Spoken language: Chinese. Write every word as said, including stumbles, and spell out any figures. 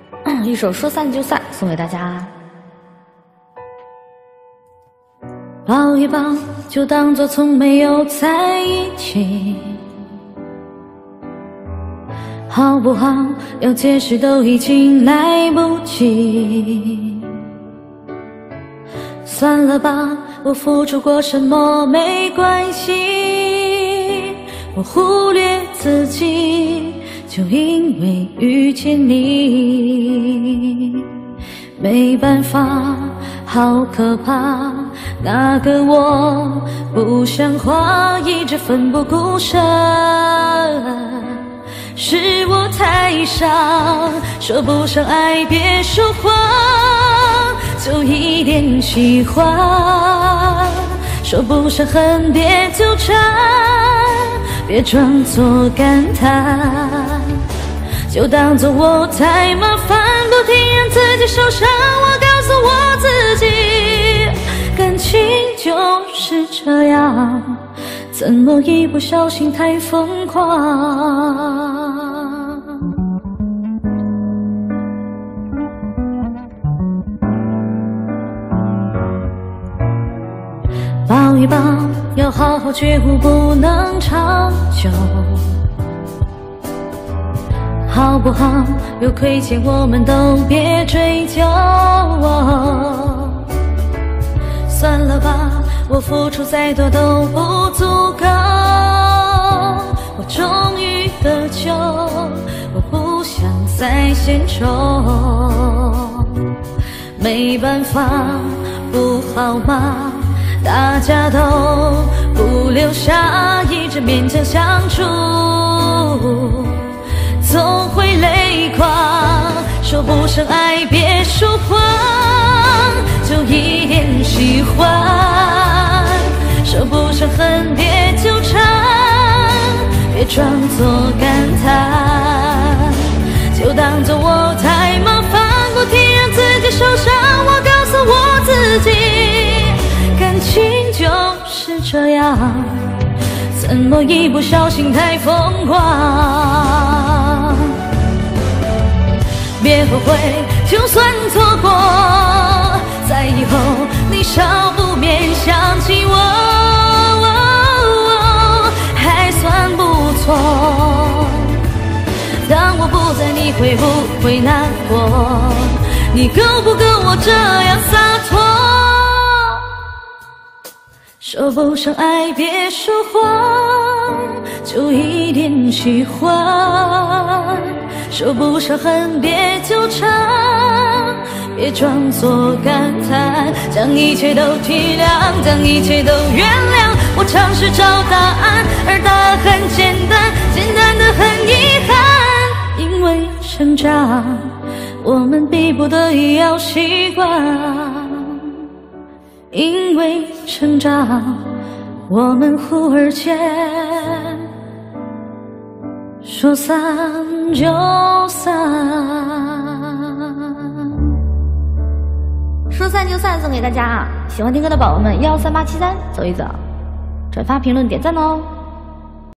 一首说散就散送给大家。抱一抱，就当作从没有在一起，好不好？要解释都已经来不及。算了吧，我付出过什么没关系，我忽略自己，就因为遇见你。没办法，好可怕，那个我不像话，一直奋不顾身，是我太傻，说不上爱别说谎，就一点喜欢，说不上恨别纠缠，别装作感叹，就当作我太麻烦，不停让自己受伤。我告诉我自己，感情就是这样，怎么一不小心太疯狂。抱一抱，要好好觉悟，不能长久。好不好？有亏欠我们都别追究。算了吧，我付出再多都不足够。我终于得救，我不想再献丑。没办法，不好吗？大家都不留下，一直勉强相处，总会累垮。说不上爱别说谎，就一点喜欢，说不上恨别纠缠，别装作感叹，就当作我太麻烦，不停让自己受伤。我告诉我自己，感情就是这样，怎么一不小心太疯狂。别后悔，就算错过，在以后你少不免想起我，还算不错。当我不在，你会不会难过？你够不够我这样洒脱？说不上爱别说谎，就一点喜欢，说不上恨别纠缠，别装作感叹，将一切都体谅，将一切都原谅。我尝试找答案，而答案很简单，简单的很遗憾。因为成长，我们逼不得已要习惯。因为成长，我们忽而间说散就散。说散就散送给大家啊！喜欢听歌的宝宝们，幺三八七三走一走，转发评论点赞哦。